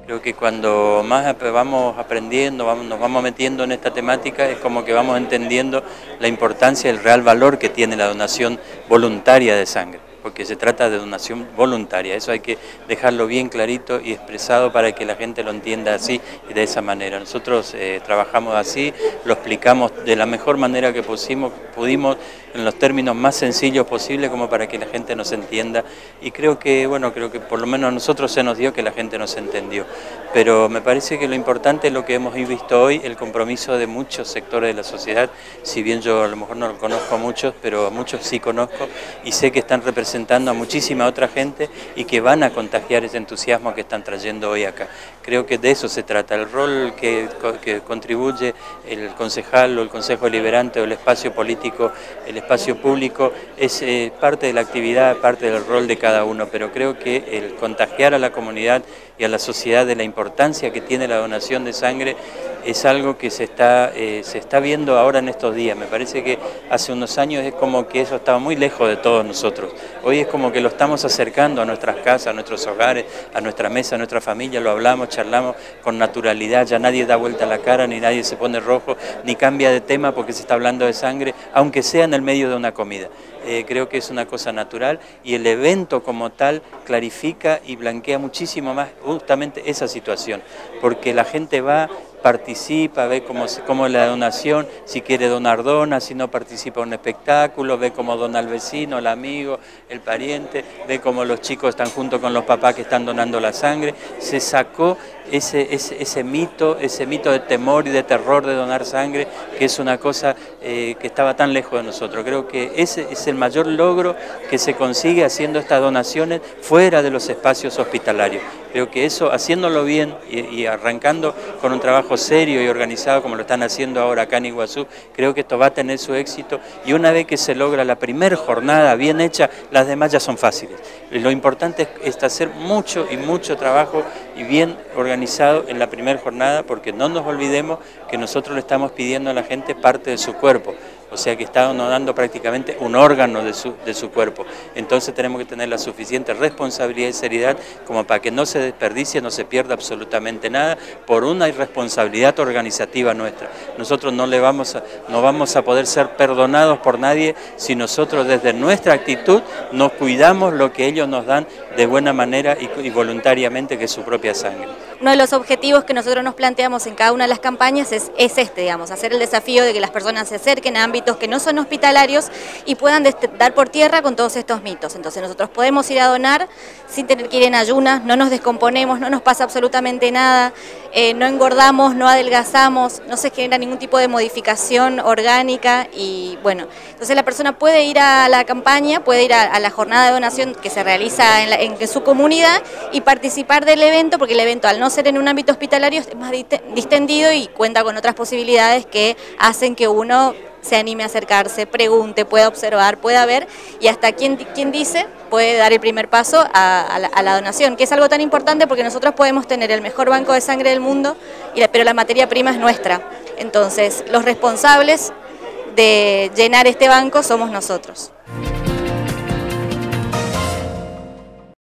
Creo que cuando más vamos aprendiendo, nos vamos metiendo en esta temática, es como que vamos entendiendo la importancia y el real valor que tiene la donación voluntaria de sangre, porque se trata de donación voluntaria. Eso hay que dejarlo bien clarito y expresado para que la gente lo entienda así y de esa manera. Nosotros trabajamos así, lo explicamos de la mejor manera que pudimos, en los términos más sencillos posibles, como para que la gente nos entienda, y creo que por lo menos a nosotros se nos dio que la gente nos entendió. Pero me parece que lo importante es lo que hemos visto hoy, el compromiso de muchos sectores de la sociedad, si bien yo a lo mejor no conozco a muchos, pero a muchos sí conozco y sé que están representando a muchísima otra gente y que van a contagiar ese entusiasmo que están trayendo hoy acá. Creo que de eso se trata, el rol que contribuye el concejal o el consejo deliberante o el espacio político, el espacio público, es parte de la actividad, parte del rol de cada uno, pero creo que el contagiar a la comunidad y a la sociedad de la importancia que tiene la donación de sangre es algo que se está viendo ahora en estos días. Me parece que hace unos años es como que eso estaba muy lejos de todos nosotros. Hoy es como que lo estamos acercando a nuestras casas, a nuestros hogares, a nuestra mesa, a nuestra familia, lo hablamos, charlamos con naturalidad, ya nadie da vuelta la cara, ni nadie se pone rojo, ni cambia de tema porque se está hablando de sangre, aunque sea en el medio de una comida. Creo que es una cosa natural y el evento como tal clarifica y blanquea muchísimo más justamente esa situación, porque la gente va, participa, ve cómo es la donación, si quiere donar dona, si no participa en un espectáculo, ve cómo dona el vecino, el amigo, el pariente, ve cómo los chicos están junto con los papás que están donando la sangre. Se sacó ese mito de temor y de terror de donar sangre, que es una cosa que estaba tan lejos de nosotros. Creo que ese es el mayor logro que se consigue haciendo estas donaciones fuera de los espacios hospitalarios. Creo que eso, haciéndolo bien y arrancando con un trabajo serio y organizado como lo están haciendo ahora acá en Iguazú, creo que esto va a tener su éxito y una vez que se logra la primera jornada bien hecha, las demás ya son fáciles. Lo importante es hacer mucho y mucho trabajo y bien organizado en la primera jornada, porque no nos olvidemos que nosotros le estamos pidiendo a la gente parte de su cuerpo. O sea que está donando prácticamente un órgano de su cuerpo. Entonces tenemos que tener la suficiente responsabilidad y seriedad como para que no se desperdicie, no se pierda absolutamente nada por una irresponsabilidad organizativa nuestra. Nosotros no vamos a poder ser perdonados por nadie si nosotros desde nuestra actitud nos cuidamos lo que ellos nos dan de buena manera y voluntariamente, que es su propia sangre. Uno de los objetivos que nosotros nos planteamos en cada una de las campañas es este, digamos, hacer el desafío de que las personas se acerquen a ámbitos que no son hospitalarios y puedan dar por tierra con todos estos mitos. Entonces nosotros podemos ir a donar sin tener que ir en ayunas, no nos descomponemos, no nos pasa absolutamente nada, no engordamos, no adelgazamos, no se genera ningún tipo de modificación orgánica y bueno, entonces la persona puede ir a la campaña, puede ir a la jornada de donación que se realiza en su comunidad y participar del evento, porque el evento al no ser en un ámbito hospitalario es más distendido y cuenta con otras posibilidades que hacen que uno se anime a acercarse, pregunte, pueda observar, pueda ver y hasta quien dice puede dar el primer paso a la donación, que es algo tan importante porque nosotros podemos tener el mejor banco de sangre del mundo, pero la materia prima es nuestra. Entonces los responsables de llenar este banco somos nosotros.